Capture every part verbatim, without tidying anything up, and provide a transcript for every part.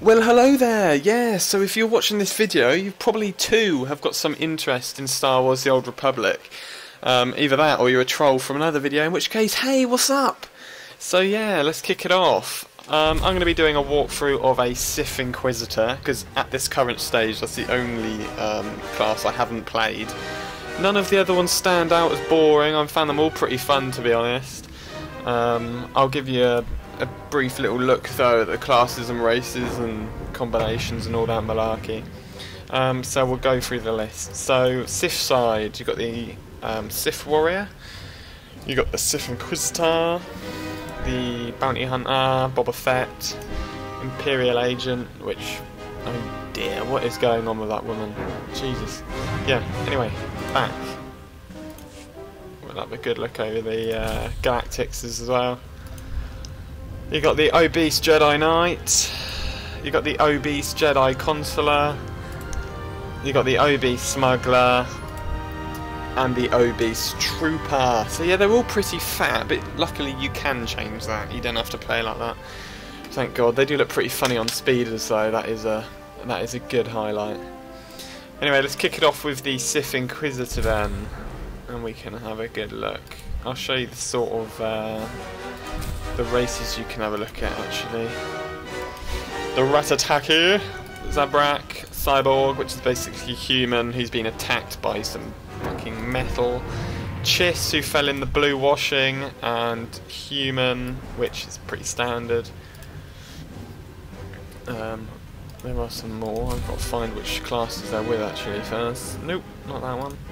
Well, hello there. Yeah, so if you're watching this video, you probably too have got some interest in Star Wars: The Old Republic. Um, either that, or you're a troll from another video, in which case, hey, what's up? So yeah, let's kick it off. Um, I'm going to be doing a walkthrough of a Sith Inquisitor, because at this current stage, that's the only um, class I haven't played. None of the other ones stand out as boring. I found them all pretty fun, to be honest. Um, I'll give you a a brief little look though at the classes and races and combinations and all that malarkey. Um, so we'll go through the list. So Sith side, you've got the um, Sith Warrior, you got the Sith Inquisitor, the Bounty Hunter, Boba Fett, Imperial Agent, which, oh dear, what is going on with that woman? Jesus. Yeah, anyway, back. We'll have a good look over the uh, Galactics as well. You got the obese Jedi Knight, you got the obese Jedi Consular, you got the obese Smuggler, and the obese Trooper. So yeah, they're all pretty fat, but luckily you can change that. You don't have to play like that. Thank God. They do look pretty funny on speeders though. That is a that is a good highlight. Anyway, let's kick it off with the Sith Inquisitor then, and we can have a good look. I'll show you the sort of uh, the races you can have a look at actually. The Ratataki, Zabrak, Cyborg, which is basically human who's been attacked by some fucking metal. Chiss, who fell in the blue washing, and human, which is pretty standard. Um, there are some more. I've got to find which classes they're with actually first. Nope, not that one.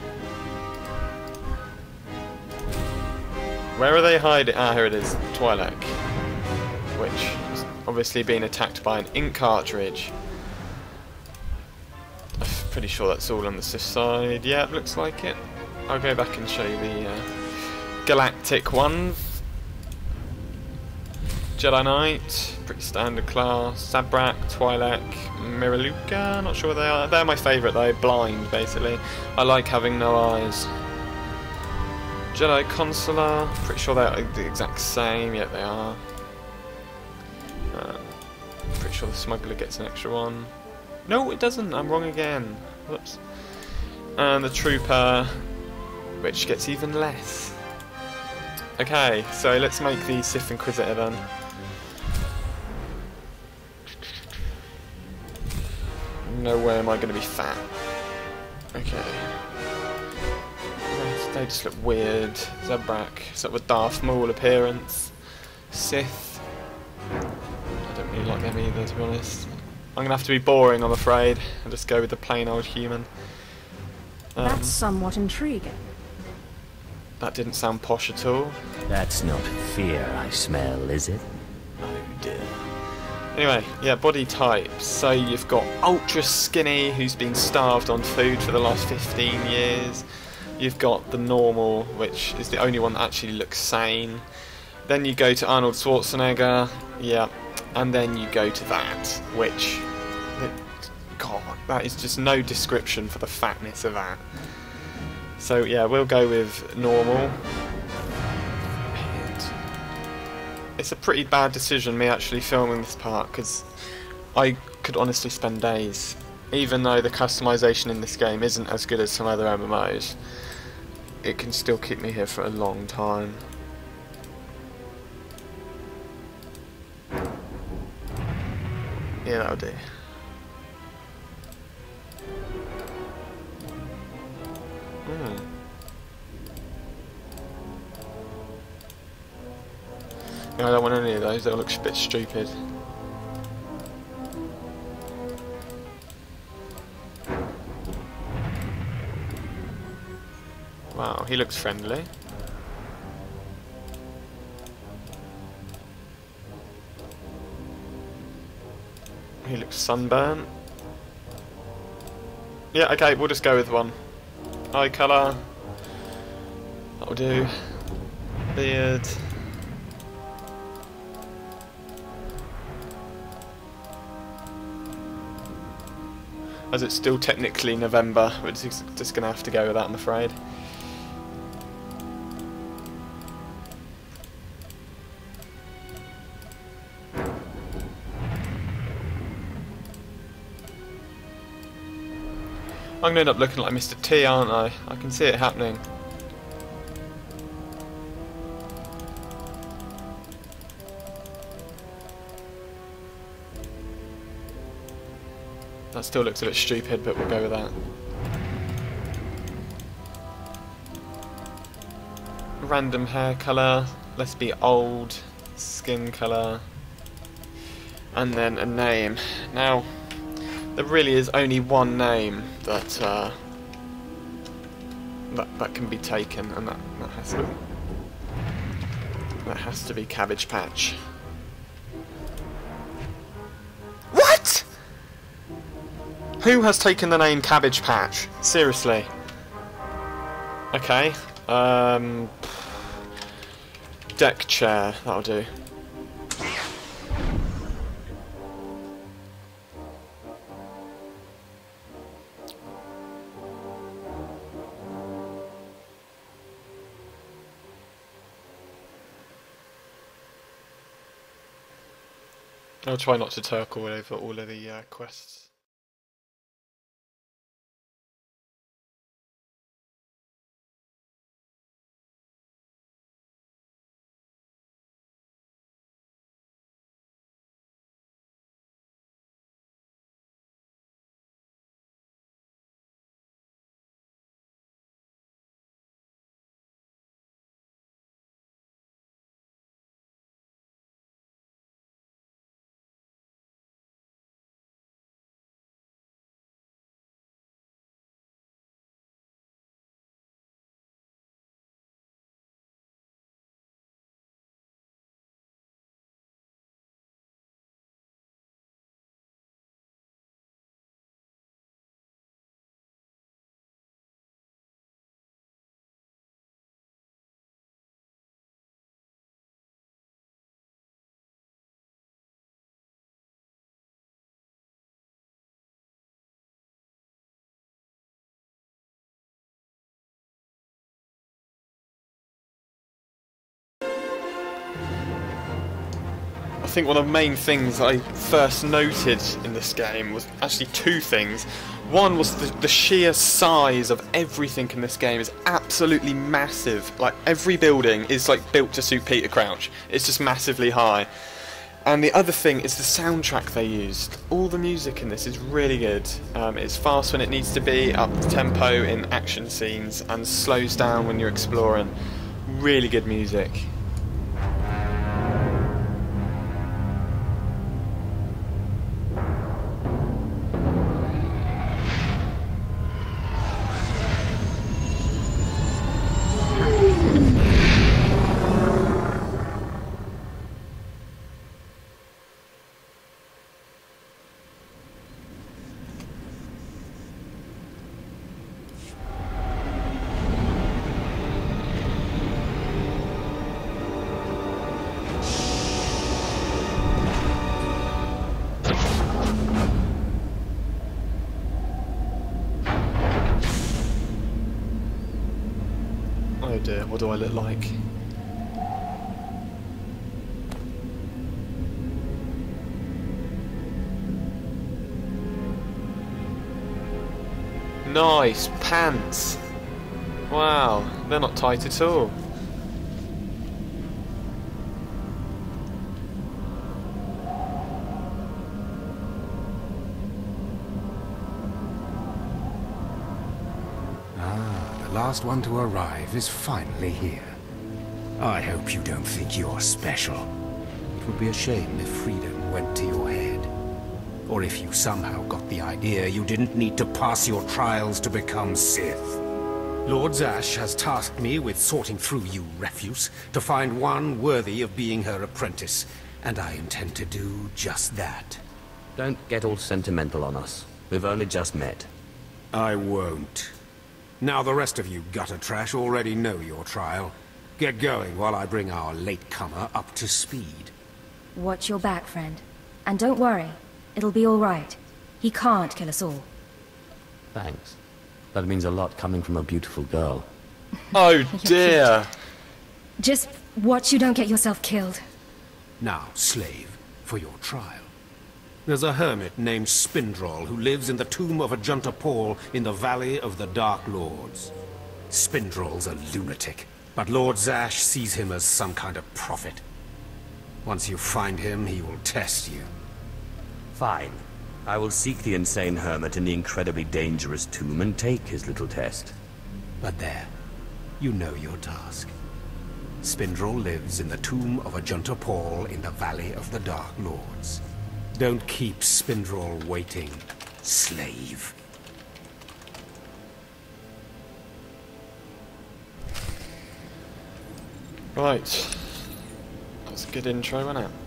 Where are they hiding? Ah, here it is. Twi'lek, which is obviously being attacked by an ink cartridge. I'm pretty sure that's all on the Sith side. Yeah, it looks like it. I'll go back and show you the uh, Galactic ones. Jedi Knight, pretty standard class. Zabrak, Twi'lek, Miraluka, not sure what they are. They're my favourite though, blind basically. I like having no eyes. Jedi Consular, pretty sure they're the exact same, yet they are. Uh, pretty sure the Smuggler gets an extra one. No, it doesn't, I'm wrong again. Whoops. And the Trooper, which gets even less. Okay, so let's make the Sith Inquisitor then. No way am I going to be fat. Okay. They just look weird. Zabrak, sort of a Darth Maul appearance. Sith. I don't really like them either, to be honest. I'm gonna have to be boring, I'm afraid, and just go with the plain old human. Um, That's somewhat intriguing. That didn't sound posh at all. That's not fear I smell, is it? Oh dear. Anyway, yeah, body types. So you've got ultra skinny, who's been starved on food for the last fifteen years. You've got the normal, which is the only one that actually looks sane. Then you go to Arnold Schwarzenegger, yeah, and then you go to that, which, God, that is just no description for the fatness of that. So yeah, we'll go with normal. And it's a pretty bad decision, me actually filming this part, because I could honestly spend days, even though the customization in this game isn't as good as some other M M Os. It can still keep me here for a long time. Yeah, that'll do. Hmm. No, I don't want any of those, they'll look a bit stupid. Wow, he looks friendly. He looks sunburnt. Yeah, okay, we'll just go with one. Eye colour. That'll do. Beard. As it's still technically November, we're just, just going to have to go with that, I'm afraid. I'm going to end up looking like Mister T, aren't I? I can see it happening. That still looks a bit stupid, but we'll go with that. Random hair colour. Let's be old. Skin colour. And then a name. Now, there really is only one name that uh, that that can be taken, and that that has to that has to be Cabbage Patch. What? Who has taken the name Cabbage Patch? Seriously. Okay. Um. Deck chair. That'll do. I'll try not to turkle over all of the uh, quests. I think one of the main things I first noted in this game was actually two things. One was the, the sheer size of everything in this game is absolutely massive. Like, every building is like built to suit Peter Crouch. It's just massively high. And the other thing is the soundtrack they used. All the music in this is really good. Um, it's fast when it needs to be, up tempo in action scenes, and slows down when you're exploring. Really good music. Oh dear, what do I look like? Nice pants! Wow, they're not tight at all. The last one to arrive is finally here. I hope you don't think you're special. It would be a shame if freedom went to your head. Or if you somehow got the idea you didn't need to pass your trials to become Sith. Lord Zash has tasked me with sorting through you refuse to find one worthy of being her apprentice, and I intend to do just that. Don't get all sentimental on us. We've only just met. I won't. Now the rest of you gutter trash already know your trial. Get going while I bring our latecomer up to speed. Watch your back, friend. And don't worry. It'll be all right. He can't kill us all. Thanks. That means a lot coming from a beautiful girl. Oh dear! Just watch you don't get yourself killed. Now, slave, for your trial. There's a hermit named Spindrol who lives in the tomb of Ajunta Paul in the Valley of the Dark Lords. Spindrol's a lunatic, but Lord Zash sees him as some kind of prophet. Once you find him, he will test you. Fine. I will seek the insane hermit in the incredibly dangerous tomb and take his little test. But there, you know your task. Spindrol lives in the tomb of Ajunta Paul in the Valley of the Dark Lords. Don't keep Spindrol waiting, slave. Right. That's a good intro, wasn't it?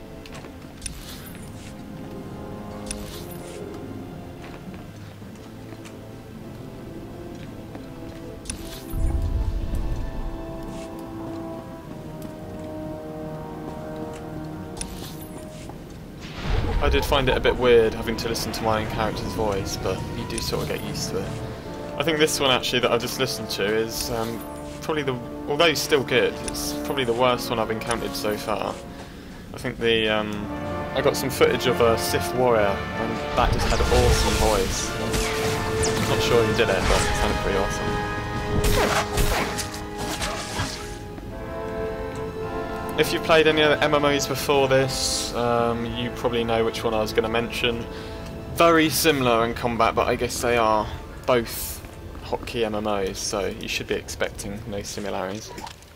I did find it a bit weird having to listen to my own character's voice, but you do sort of get used to it. I think this one actually that I've just listened to is um, probably the, although it's still good, it's probably the worst one I've encountered so far. I think the, um, I got some footage of a Sith warrior and that just had an awesome voice. I'm not sure who did it, but it sounded pretty awesome. If you've played any other M M Os before this, um, you probably know which one I was going to mention. Very similar in combat, but I guess they are both hotkey M M Os, so you should be expecting no similarities.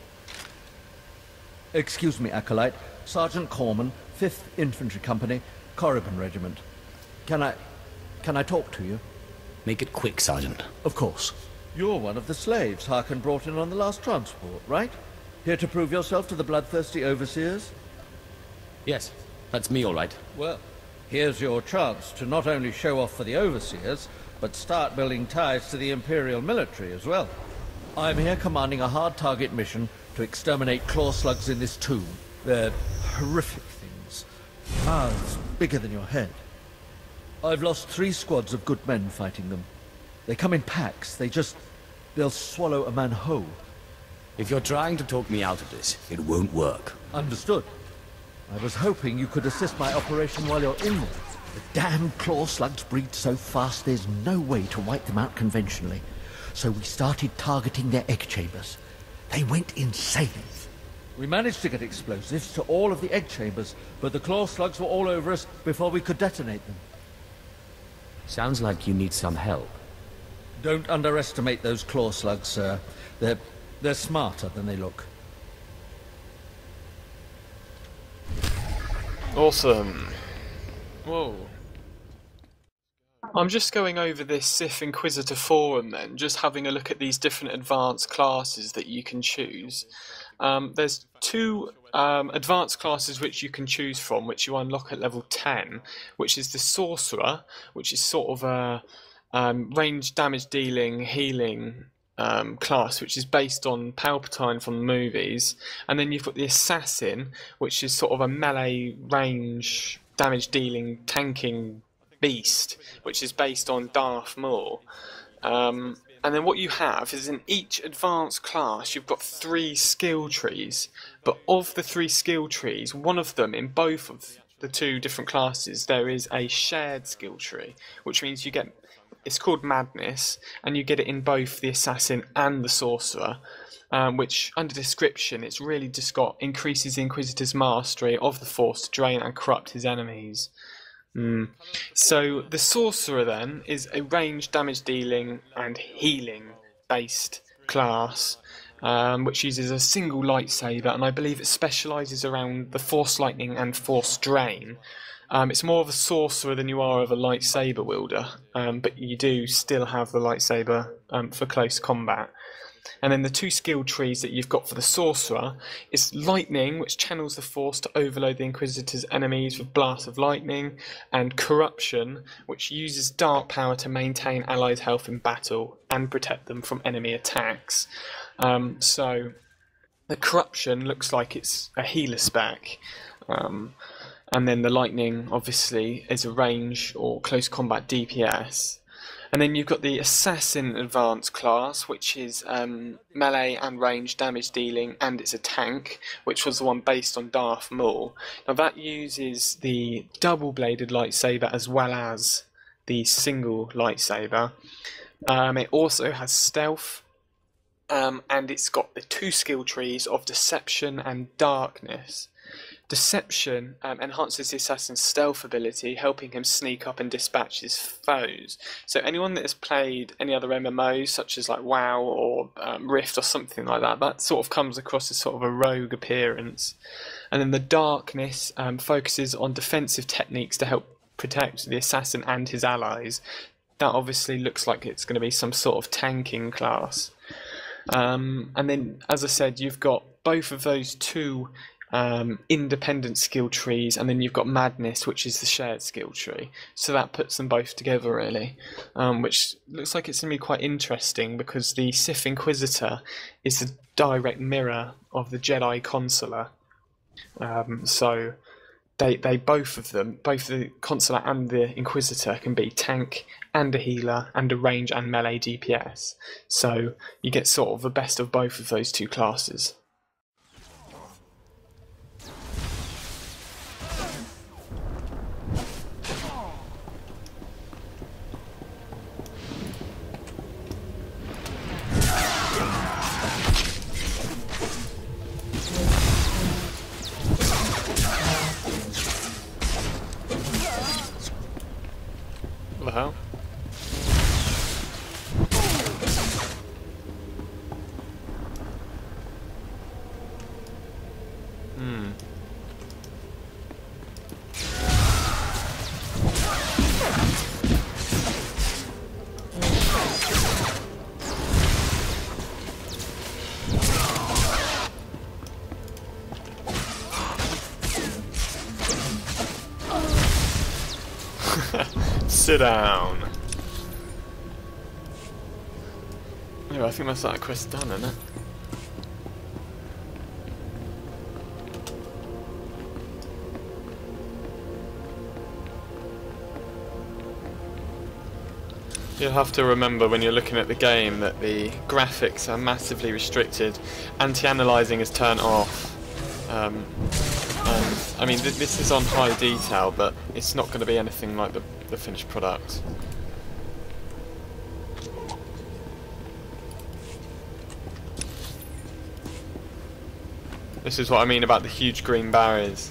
Excuse me, Acolyte. Sergeant Corman, fifth Infantry Company, Korriban Regiment. Can I... can I talk to you? Make it quick, Sergeant. Of course. You're one of the slaves Harkon brought in on the last transport, right? Here to prove yourself to the bloodthirsty overseers? Yes, that's me all right. Well, here's your chance to not only show off for the overseers, but start building ties to the Imperial military as well. I'm here commanding a hard target mission to exterminate claw slugs in this tomb. They're horrific things. Mouths bigger than your head. I've lost three squads of good men fighting them. They come in packs. They just... they'll swallow a man whole. If you're trying to talk me out of this, it won't work. Understood. I was hoping you could assist my operation while you're in there. The damn claw slugs breed so fast there's no way to wipe them out conventionally. So we started targeting their egg chambers. They went insane. We managed to get explosives to all of the egg chambers, but the claw slugs were all over us before we could detonate them. Sounds like you need some help. Don't underestimate those claw slugs, sir. They're... they're smarter than they look. Awesome. Whoa. I'm just going over this Sith Inquisitor forum then, just having a look at these different advanced classes that you can choose. Um, there's two um, advanced classes which you can choose from, which you unlock at level ten, which is the Sorcerer, which is sort of a um, range damage dealing, healing Um, class, which is based on Palpatine from the movies, and then you've got the Assassin, which is sort of a melee range damage dealing tanking beast, which is based on Darth Maul. Um, and then what you have is in each advanced class you've got three skill trees, but of the three skill trees, one of them in both of the two different classes there is a shared skill tree, which means you get, it's called Madness, and you get it in both the Assassin and the Sorcerer, um, which, under description, it's really just got increases the Inquisitor's mastery of the Force to drain and corrupt his enemies. Mm. So, the Sorcerer, then, is a range damage dealing and healing based class, um, which uses a single lightsaber, and I believe it specialises around the Force Lightning and Force Drain. Um, it's more of a sorcerer than you are of a lightsaber wielder, um, but you do still have the lightsaber um, for close combat. And then the two skill trees that you've got for the sorcerer is lightning, which channels the force to overload the Inquisitor's enemies with blasts of lightning, and corruption, which uses dark power to maintain allies' health in battle and protect them from enemy attacks. Um, so the corruption looks like it's a healer spec. Um, And then the lightning, obviously, is a range or close combat D P S. And then you've got the Assassin Advanced class, which is um, melee and range damage dealing, and it's a tank, which was the one based on Darth Maul. Now that uses the double-bladed lightsaber as well as the single lightsaber. Um, it also has stealth, um, and it's got the two skill trees of Deception and Darkness. Deception um, enhances the assassin's stealth ability, helping him sneak up and dispatch his foes. So anyone that has played any other M M Os, such as like WoW or um, Rift or something like that, that sort of comes across as sort of a rogue appearance. And then the Darkness um, focuses on defensive techniques to help protect the assassin and his allies. That obviously looks like it's going to be some sort of tanking class. Um, and then, as I said, you've got both of those two Um, independent skill trees, and then you've got Madness, which is the shared skill tree. So that puts them both together, really, um, which looks like it's going to be quite interesting because the Sith Inquisitor is the direct mirror of the Jedi Consular. Um, so they they both of them, both the Consular and the Inquisitor, can be tank and a healer and a range and melee D P S. So you get sort of the best of both of those two classes. What the hell? Hmm. Sit down. Anyway, I think that's that quest done, isn't it? You'll have to remember when you're looking at the game that the graphics are massively restricted. Anti-analyzing is turned off. Um, and, I mean, th this is on high detail, but it's not going to be anything like the, the finished product. This is what I mean about the huge green barriers.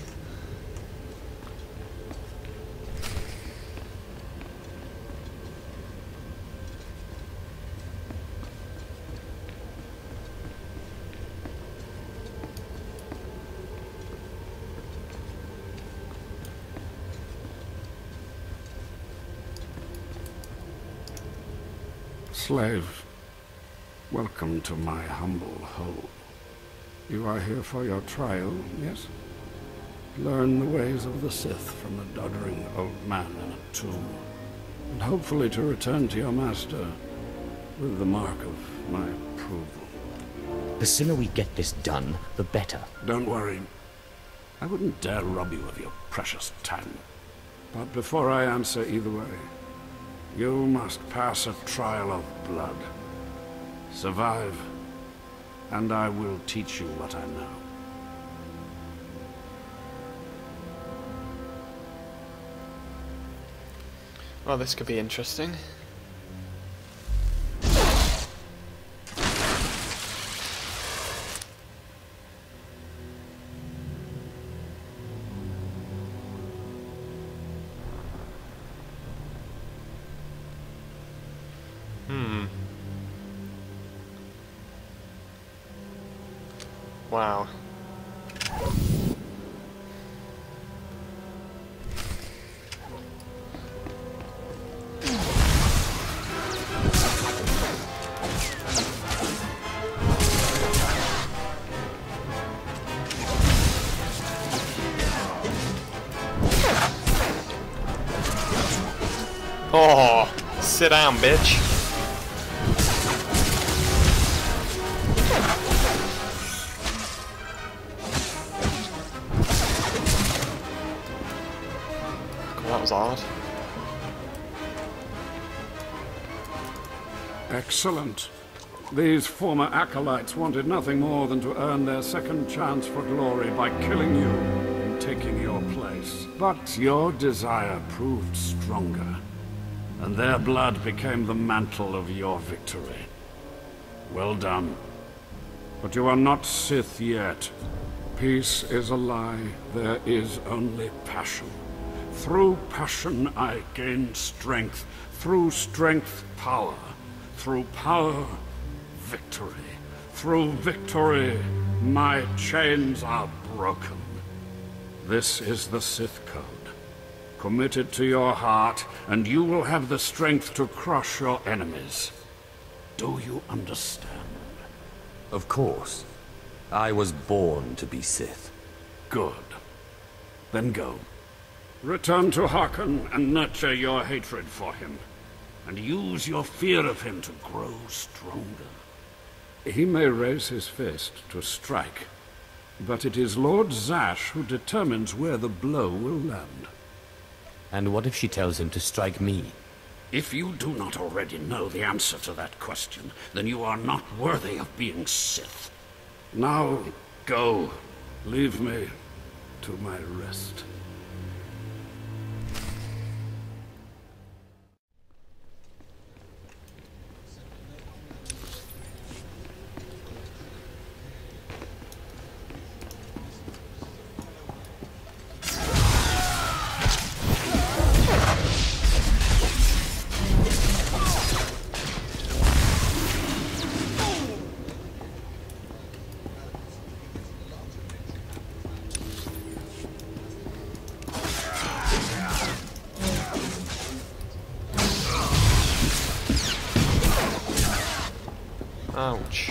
Slave, welcome to my humble home. You are here for your trial, yes? Learn the ways of the Sith from a doddering old man in a tomb, and hopefully to return to your master with the mark of my approval. The sooner we get this done, the better. Don't worry. I wouldn't dare rob you of your precious time. But before I answer either way, you must pass a trial of blood. Survive, and I will teach you what I know. Well, this could be interesting. Hmm. Wow. Oh, sit down, bitch. God, that was odd. Excellent. These former acolytes wanted nothing more than to earn their second chance for glory by killing you and taking your place. But your desire proved stronger, and their blood became the mantle of your victory. Well done. But you are not Sith yet. Peace is a lie. There is only passion. Through passion I gain strength. Through strength, power. Through power, victory. Through victory, my chains are broken. This is the Sith Code. Commit it to your heart, and you will have the strength to crush your enemies. Do you understand? Of course. I was born to be Sith. Good. Then go. Return to Harkon and nurture your hatred for him. And use your fear of him to grow stronger. He may raise his fist to strike, but it is Lord Zash who determines where the blow will land. And what if she tells him to strike me? If you do not already know the answer to that question, then you are not worthy of being Sith. Now, go. Leave me to my rest. Ouch.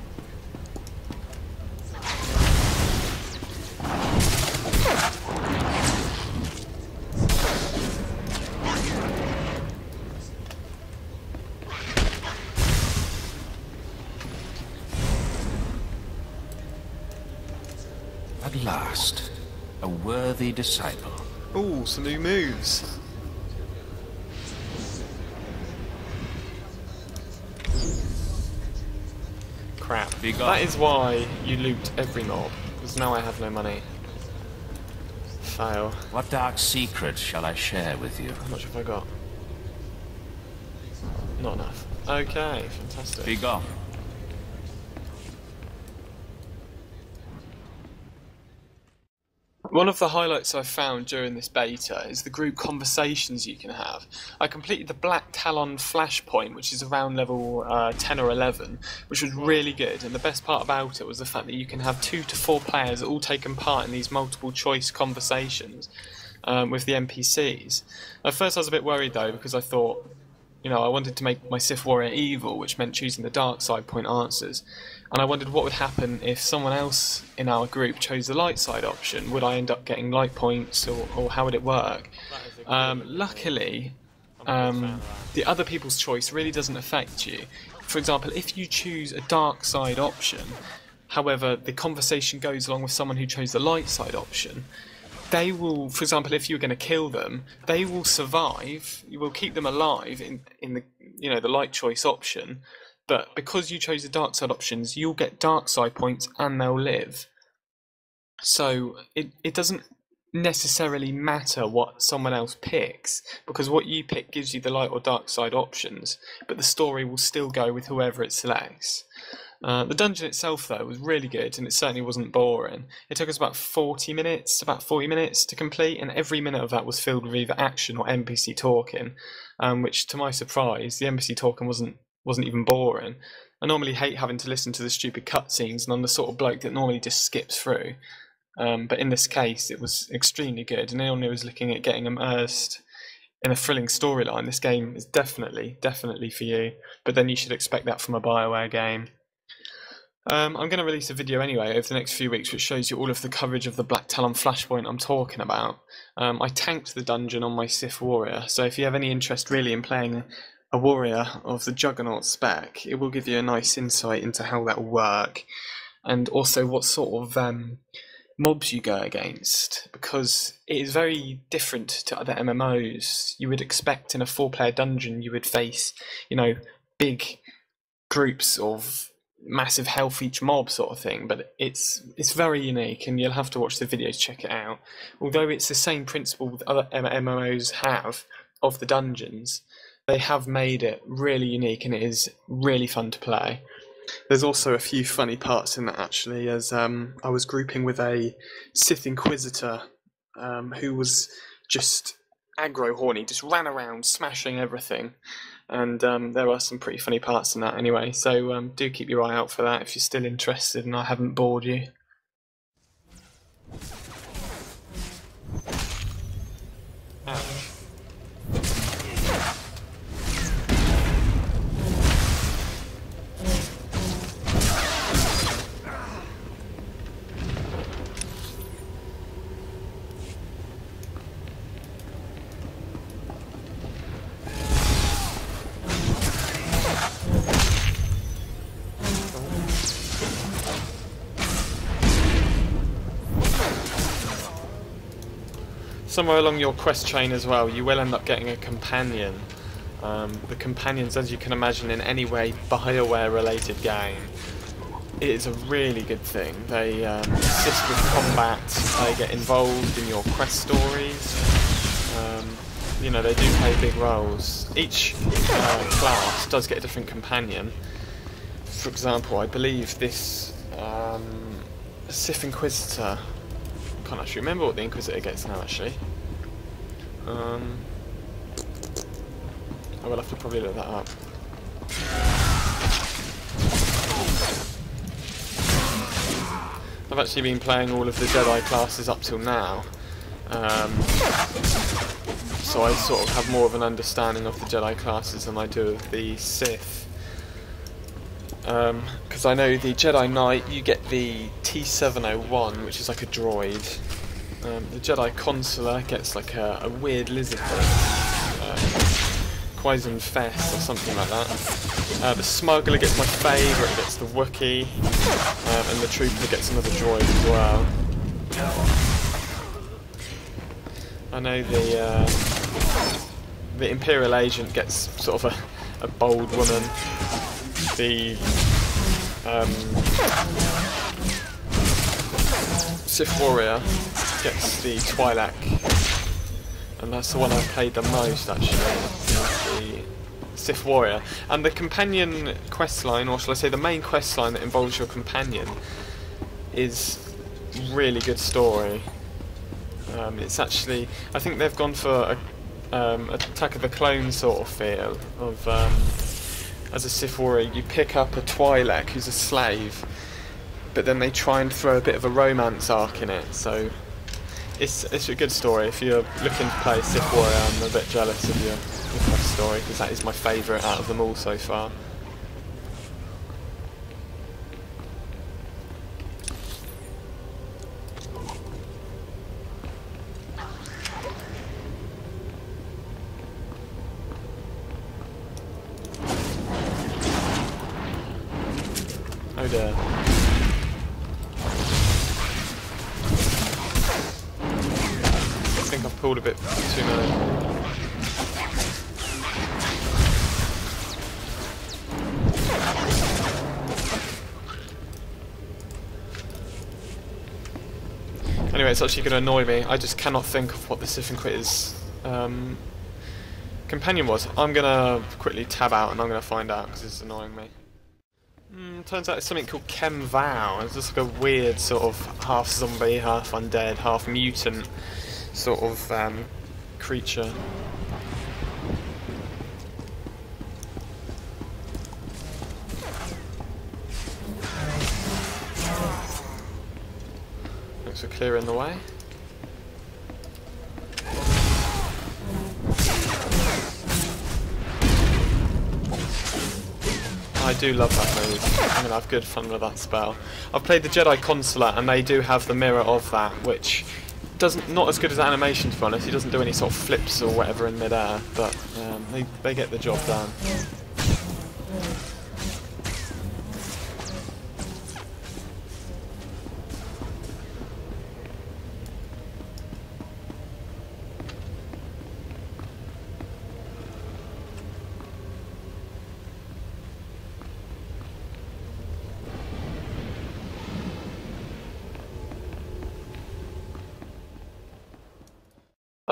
At last, a worthy disciple. Ooh, some new moves. Crap. That is why you loot every mob, because now I have no money. Fail. What dark secret shall I share with you? How much have I got? Not enough. Okay, fantastic. Be gone. One of the highlights I've found during this beta is the group conversations you can have. I completed the Black Talon Flashpoint, which is around level uh, ten or eleven, which was really good, and the best part about it was the fact that you can have two to four players all taking part in these multiple choice conversations um, with the N P Cs. At first I was a bit worried though, because I thought, you know, I wanted to make my Sith Warrior evil, which meant choosing the dark side point answers. And I wondered what would happen if someone else in our group chose the light side option. Would I end up getting light points, or, or how would it work? Um, luckily, um, the other people's choice really doesn't affect you. For example, if you choose a dark side option, however, the conversation goes along with someone who chose the light side option, they will, for example, if you're going to kill them, they will survive. You will keep them alive in, in the, you know, the light choice option. But because you chose the dark side options, you'll get dark side points and they'll live. So it, it doesn't necessarily matter what someone else picks, because what you pick gives you the light or dark side options, but the story will still go with whoever it selects. Uh, the dungeon itself, though, was really good, and it certainly wasn't boring. It took us about forty minutes, about forty minutes to complete, and every minute of that was filled with either action or N P C talking, um, which, to my surprise, the N P C talking wasn't wasn't even boring. I normally hate having to listen to the stupid cutscenes, and I'm the sort of bloke that normally just skips through. Um, but in this case, it was extremely good, and anyone who was looking at getting immersed in a thrilling storyline, this game is definitely, definitely for you. But then you should expect that from a BioWare game. Um, I'm going to release a video anyway over the next few weeks which shows you all of the coverage of the Black Talon Flashpoint I'm talking about. Um, I tanked the dungeon on my Sith Warrior, so if you have any interest really in playing a warrior of the Juggernaut spec, it will give you a nice insight into how that will work, and also what sort of um, mobs you go against, because it is very different to other M M Os. You would expect in a four-player dungeon you would face, you know, big groups of massive health each mob sort of thing, but it's it's very unique, and you'll have to watch the videos to check it out. Although it's the same principle that other M M Os have of the dungeons, they have made it really unique, and it is really fun to play. There's also a few funny parts in that, actually, as um, I was grouping with a Sith Inquisitor um, who was just aggro horny, just ran around smashing everything, and um, there are some pretty funny parts in that anyway, so um, do keep your eye out for that if you're still interested and I haven't bored you. Ouch. Somewhere along your quest chain as well, you will end up getting a companion. Um, the companions, as you can imagine, in any way BioWare-related game, it is a really good thing. They um, assist with combat, they get involved in your quest stories. Um, you know, they do play big roles. Each uh, class does get a different companion. For example, I believe this um, Sith Inquisitor, I can't actually remember what the Inquisitor gets now, actually. Um, I will have to probably look that up. I've actually been playing all of the Jedi classes up till now, um, so I sort of have more of an understanding of the Jedi classes than I do of the Sith. Because um, I know the Jedi Knight, you get the T seven oh one, which is like a droid. Um, the Jedi Consular gets like a, a weird lizard thing, uh, Quaisen Fest or something like that. Uh, the Smuggler gets my favourite, it gets the Wookiee, um, and the Trooper gets another droid as well. I know the uh, the Imperial Agent gets sort of a, a bold woman. The um, Sith Warrior gets the Twi'lek, and that's the one I've played the most, actually, the Sith Warrior. And the companion questline, or shall I say the main questline that involves your companion, is really good story. Um, it's actually, I think they've gone for a um, Attack of the Clones sort of feel of um, as a Sith Warrior, you pick up a Twi'lek who's a slave, but then they try and throw a bit of a romance arc in it, so it's it's a good story. If you're looking to play Sith Warrior, I'm a bit jealous of your, your quest story, because that is my favourite out of them all so far. Oh dear. I think I've pulled a bit too many. Anyway, it's actually going to annoy me. I just cannot think of what the Sith Inquisitor's um, companion was. I'm going to quickly tab out and I'm going to find out, because it's annoying me. Mm, turns out it's something called Kem Vao. It's just like a weird sort of half zombie, half undead, half mutant sort of um, creature. Thanks for clearing the way. I do love that move. I'm going to have good fun with that spell. I've played the Jedi Consular, and they do have the mirror of that, which doesn't not as good as animation, to be honest. He doesn't do any sort of flips or whatever in midair, but um, they, they get the job done.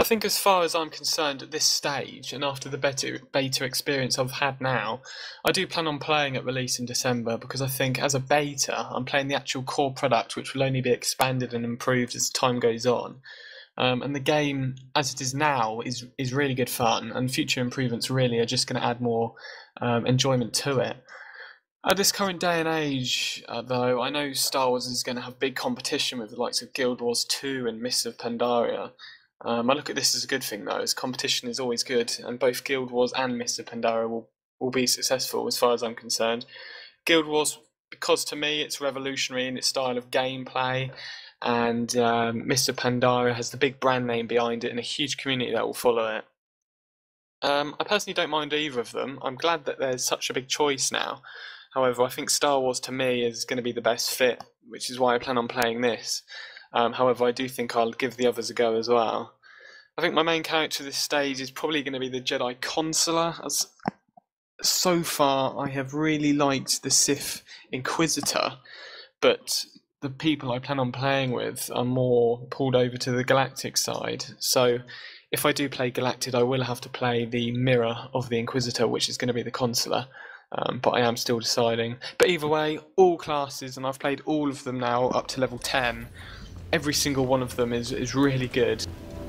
I think as far as I'm concerned at this stage, and after the beta, beta experience I've had now, I do plan on playing at release in December, because I think as a beta, I'm playing the actual core product, which will only be expanded and improved as time goes on. Um, and the game, as it is now, is is really good fun, and future improvements really are just going to add more um, enjoyment to it. At this current day and age, uh, though, I know Star Wars is going to have big competition with the likes of Guild Wars two and Mists of Pandaria. Um, I look at this as a good thing, though, as competition is always good, and both Guild Wars and Mists of Pandaria will, will be successful as far as I'm concerned. Guild Wars, because to me it's revolutionary in its style of gameplay, and um, Mists of Pandaria has the big brand name behind it and a huge community that will follow it. Um, I personally don't mind either of them. I'm glad that there's such a big choice now. However, I think Star Wars to me is going to be the best fit, which is why I plan on playing this. Um, however, I do think I'll give the others a go as well. I think my main character this stage is probably going to be the Jedi Consular. As so far, I have really liked the Sith Inquisitor, but the people I plan on playing with are more pulled over to the Galactic side. So if I do play Galactic, I will have to play the mirror of the Inquisitor, which is going to be the Consular. Um, but I am still deciding. But either way, all classes, and I've played all of them now up to level ten. Every single one of them is, is really good.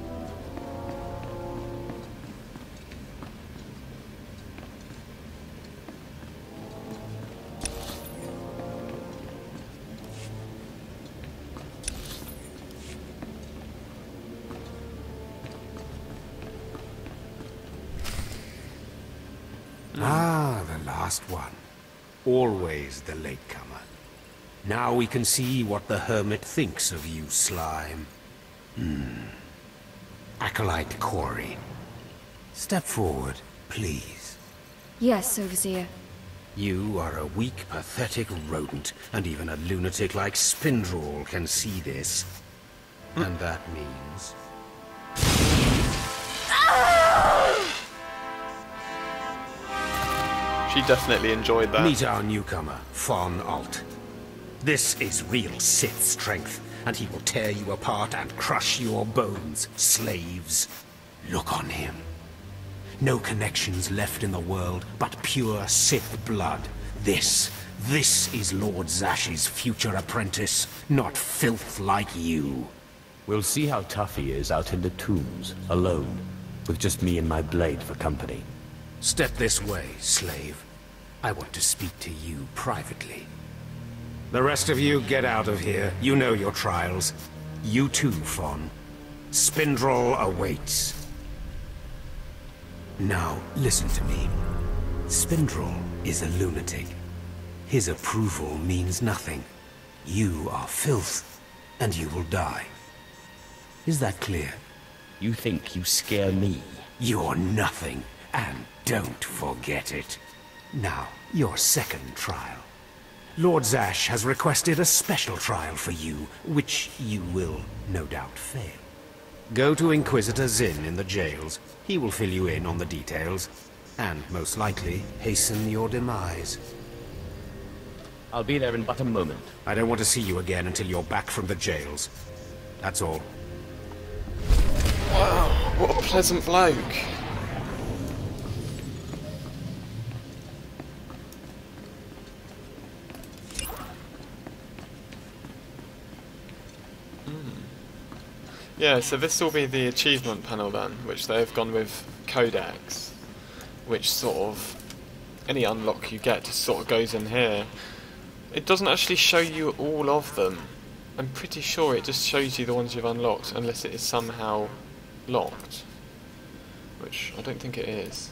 Ah, the last one. Always the latecomer. Now we can see what the Hermit thinks of you, Slime. Hmm. Acolyte Corey. Step forward, please. Yes, Overseer. You are a weak, pathetic rodent, and even a lunatic like Spindrel can see this. And that means... She definitely enjoyed that. Meet our newcomer, Von Alt. This is real Sith strength, and he will tear you apart and crush your bones, slaves. Look on him. No connections left in the world, but pure Sith blood. This, this is Lord Zash's future apprentice, not filth like you. We'll see how tough he is out in the tombs, alone, with just me and my blade for company. Step this way, slave. I want to speak to you privately. The rest of you get out of here. You know your trials. You too, Von. Spindrel awaits. Now, listen to me. Spindrel is a lunatic. His approval means nothing. You are filth, and you will die. Is that clear? You think you scare me? You're nothing, and don't forget it. Now, your second trial. Lord Zash has requested a special trial for you, which you will no doubt fail. Go to Inquisitor Zinn in the jails. He will fill you in on the details, and most likely hasten your demise. I'll be there in but a moment. I don't want to see you again until you're back from the jails. That's all. Wow, what a pleasant bloke. Yeah, so this will be the achievement panel then, which they've gone with Codex, which sort of, any unlock you get just sort of goes in here. It doesn't actually show you all of them. I'm pretty sure it just shows you the ones you've unlocked, unless it is somehow locked, which I don't think it is.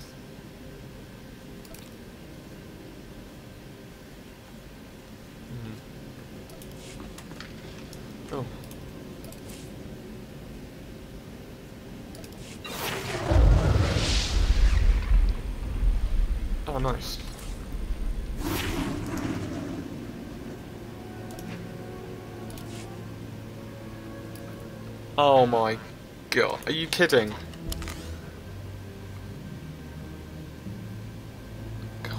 Hmm. Oh. Oh, nice. Oh my god, are you kidding? God.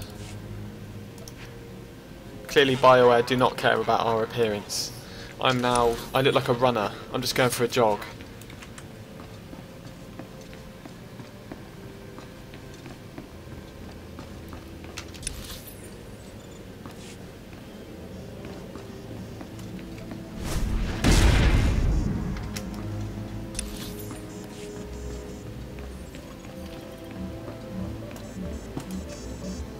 Clearly BioWare do not care about our appearance. I'm now, I look like a runner. I'm just going for a jog.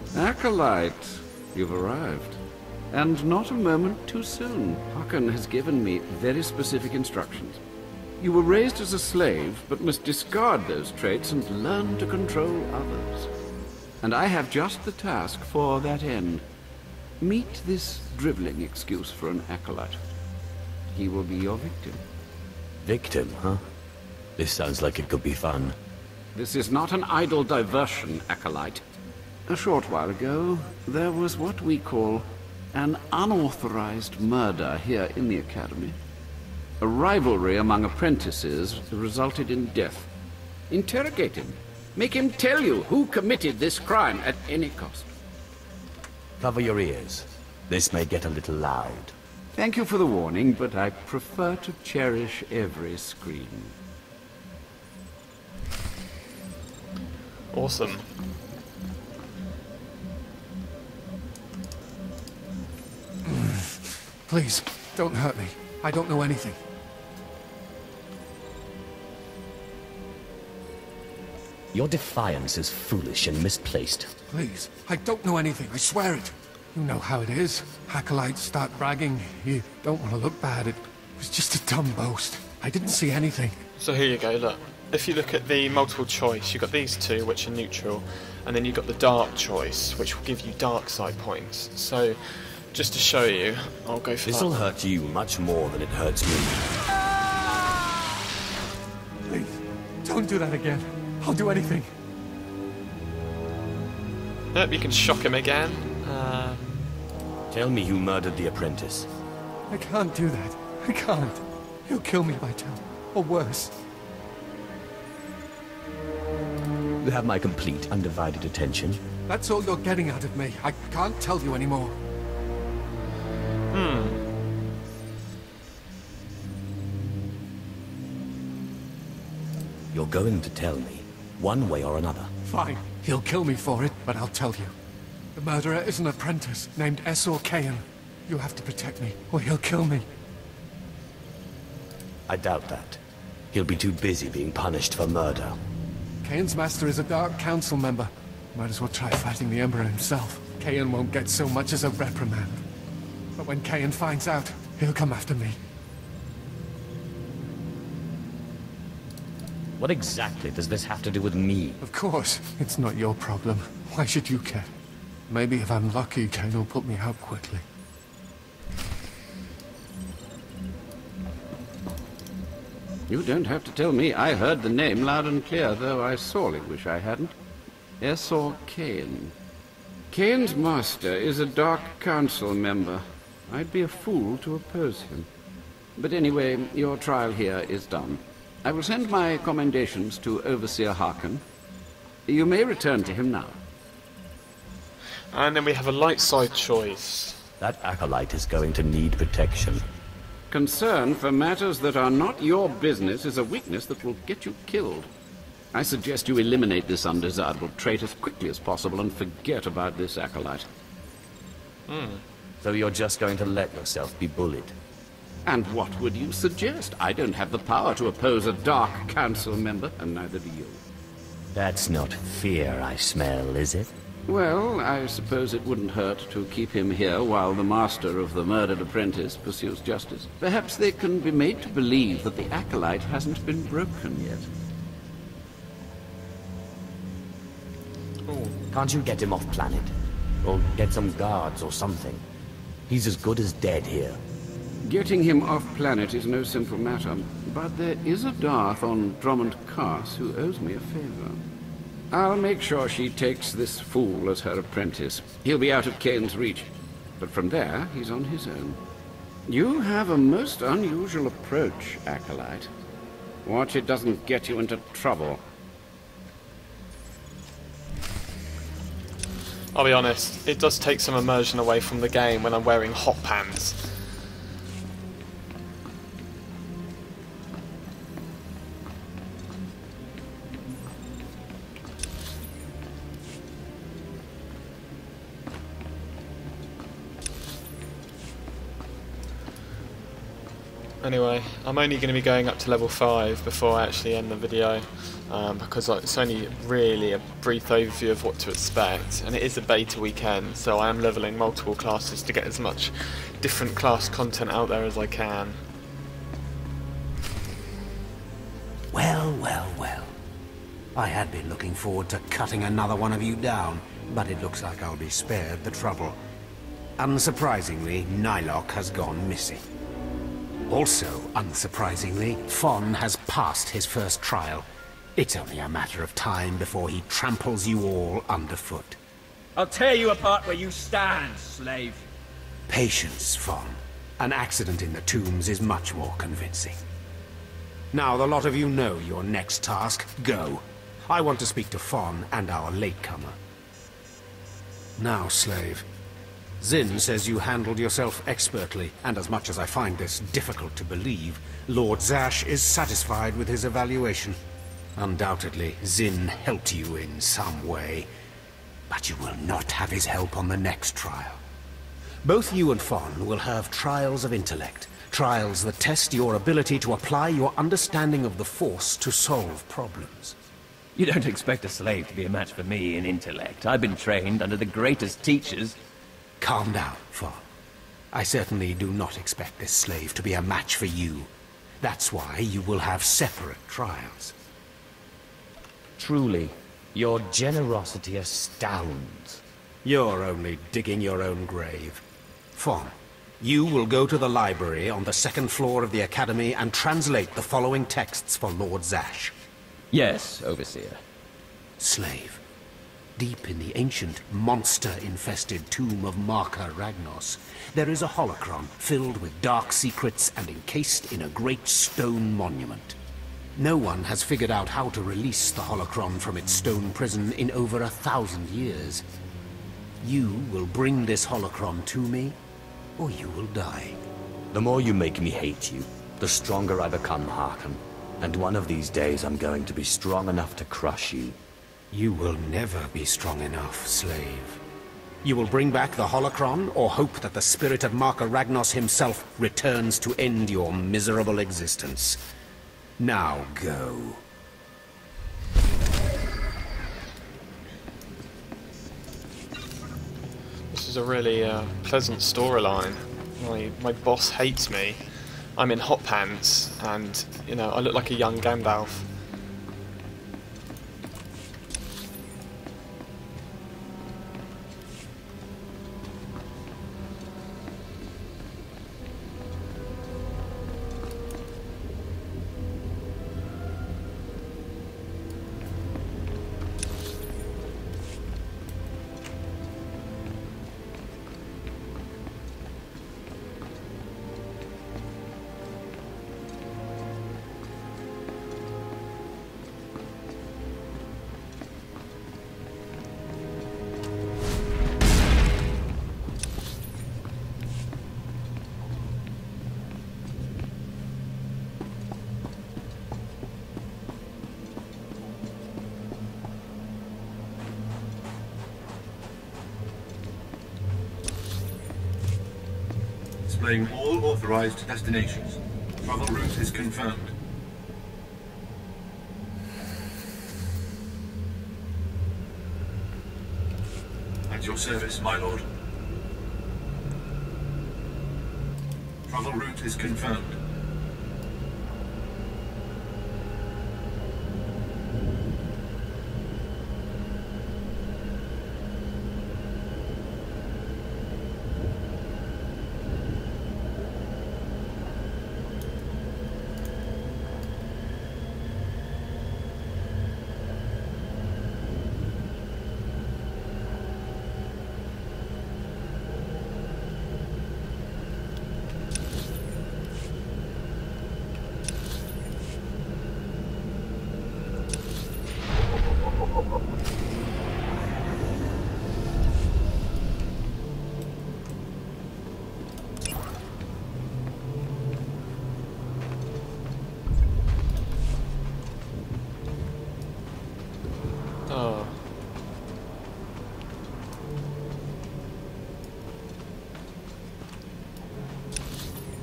Acolyte, you've arrived. And not a moment too soon. Hakan has given me very specific instructions. You were raised as a slave, but must discard those traits and learn to control others. And I have just the task for that end. Meet this drivelling excuse for an acolyte. He will be your victim. Victim, huh? This sounds like it could be fun. This is not an idle diversion, acolyte. A short while ago, there was what we call an unauthorized murder here in the Academy. A rivalry among apprentices resulted in death. Interrogate him. Make him tell you who committed this crime at any cost. Cover your ears. This may get a little loud. Thank you for the warning, but I prefer to cherish every scream. Awesome. Please, don't hurt me. I don't know anything. Your defiance is foolish and misplaced. Please, I don't know anything. I swear it. You know how it is. Acolytes start bragging. You don't want to look bad. It was just a dumb boast. I didn't see anything. So here you go, look. If you look at the multiple choice, you've got these two, which are neutral, and then you've got the dark choice, which will give you dark side points. So, just to show you, I'll go for This'll that. hurt you much more than it hurts me. Please, don't do that again. I'll do anything. Yep, you can shock him again. Um, Tell me who murdered the apprentice. I can't do that. I can't. He'll kill me if I tell. Or worse. You have my complete, undivided attention. That's all you're getting out of me. I can't tell you anymore. hmm. You're going to tell me, one way or another. Fine. He'll kill me for it, but I'll tell you. The murderer is an apprentice named Esor Kayan. You have to protect me, or he'll kill me. I doubt that. He'll be too busy being punished for murder. Kayan's master is a Dark Council member. Might as well try fighting the Emperor himself. Kayan won't get so much as a reprimand. But when Kayan finds out, he'll come after me. What exactly does this have to do with me? Of course, it's not your problem. Why should you care? Maybe if I'm lucky, Kayan will put me out quickly. You don't have to tell me. I heard the name loud and clear, though I sorely wish I hadn't. Esor Kayan. Kayan's master is a Dark Council member. I'd be a fool to oppose him. But anyway, your trial here is done. I will send my commendations to Overseer Hakan. You may return to him now. And then we have a light side choice. That acolyte is going to need protection. Concern for matters that are not your business is a weakness that will get you killed. I suggest you eliminate this undesirable trait as quickly as possible and forget about this acolyte. Hmm. So you're just going to let yourself be bullied? And what would you suggest? I don't have the power to oppose a Dark Council member, and neither do you. That's not fear I smell, is it? Well, I suppose it wouldn't hurt to keep him here while the master of the murdered apprentice pursues justice. Perhaps they can be made to believe that the acolyte hasn't been broken yet. Ooh. Can't you get him off planet? Or get some guards or something? He's as good as dead here. Getting him off planet is no simple matter, but there is a Darth on Drummond Cars who owes me a favor. I'll make sure she takes this fool as her apprentice. He'll be out of Kayan's reach, but from there, he's on his own. You have a most unusual approach, Acolyte. Watch it doesn't get you into trouble. I'll be honest, it does take some immersion away from the game when I'm wearing hot pants. Anyway, I'm only going to be going up to level five before I actually end the video, um, because it's only really a brief overview of what to expect, and it is a beta weekend, so I am leveling multiple classes to get as much different class content out there as I can. Well, well, well. I had been looking forward to cutting another one of you down, but it looks like I'll be spared the trouble. Unsurprisingly, Nylock has gone missing. Also, unsurprisingly, Fon has passed his first trial. It's only a matter of time before he tramples you all underfoot. I'll tear you apart where you stand, slave. Patience, Fon. An accident in the tombs is much more convincing. Now, the lot of you know your next task. Go. I want to speak to Fon and our latecomer. Now, slave. Zin says you handled yourself expertly, and as much as I find this difficult to believe, Lord Zash is satisfied with his evaluation. Undoubtedly, Zin helped you in some way, but you will not have his help on the next trial. Both you and Fon will have trials of intellect, trials that test your ability to apply your understanding of the Force to solve problems. You don't expect a slave to be a match for me in intellect. I've been trained under the greatest teachers. Calm down, Fon. I certainly do not expect this slave to be a match for you. That's why you will have separate trials. Truly, your generosity astounds. You're only digging your own grave. Fon, you will go to the library on the second floor of the Academy and translate the following texts for Lord Zash. Yes, Overseer. Slave. Deep in the ancient, monster-infested tomb of Marka Ragnos, there is a holocron filled with dark secrets and encased in a great stone monument. No one has figured out how to release the holocron from its stone prison in over a thousand years. You will bring this holocron to me, or you will die. The more you make me hate you, the stronger I become, Harkon. And one of these days I'm going to be strong enough to crush you. You will never be strong enough, slave. You will bring back the holocron, or hope that the spirit of Marka Ragnos himself returns to end your miserable existence. Now go. This is a really uh, pleasant storyline. My, my boss hates me. I'm in hot pants, and, you know, I look like a young Gandalf. Displaying all authorized destinations. Travel route is confirmed. At your service, my lord. Travel route is confirmed.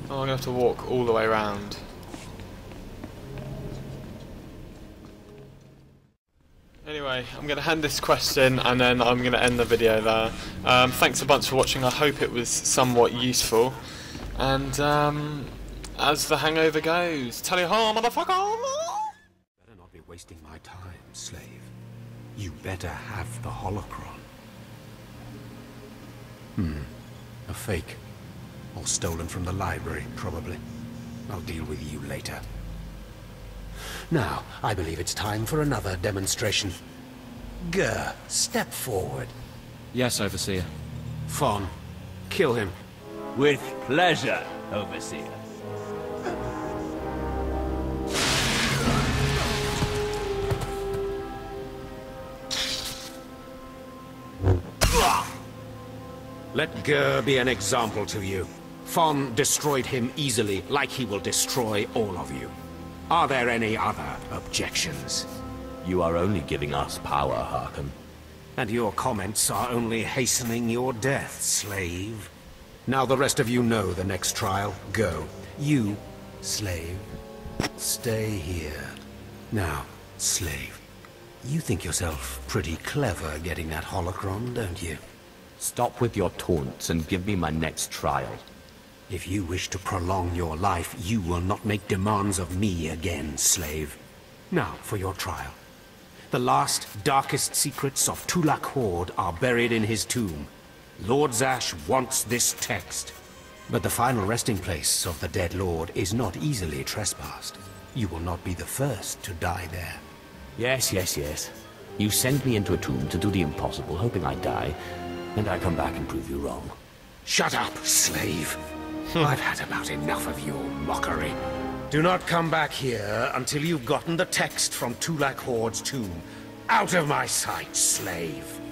Oh, I'm gonna have to walk all the way around. Anyway, I'm going to hand this quest in and then I'm going to end the video there. Um, thanks a bunch for watching, I hope it was somewhat useful. And um, as the hangover goes, tally ho, motherfucker! Better not be wasting my time, slave. You better have the holocron. Hmm, a fake. Or stolen from the library, probably. I'll deal with you later. Now, I believe it's time for another demonstration. Gur, step forward. Yes, Overseer. Fawn, kill him. With pleasure, Overseer. Let Gur be an example to you. Fawn destroyed him easily, like he will destroy all of you. Are there any other objections? You are only giving us power, Harkon. And your comments are only hastening your death, slave. Now the rest of you know the next trial. Go. You, slave, stay here. Now, slave, you think yourself pretty clever getting that holocron, don't you? Stop with your taunts and give me my next trial. If you wish to prolong your life, you will not make demands of me again, slave. Now, for your trial. The last, darkest secrets of Tulak Horde are buried in his tomb. Lord Zash wants this text. But the final resting place of the dead lord is not easily trespassed. You will not be the first to die there. Yes, yes, yes. You send me into a tomb to do the impossible, hoping I die, and I come back and prove you wrong. Shut up, slave. I've had about enough of your mockery. Do not come back here until you've gotten the text from Tulak Horde's tomb. Out of my sight, slave.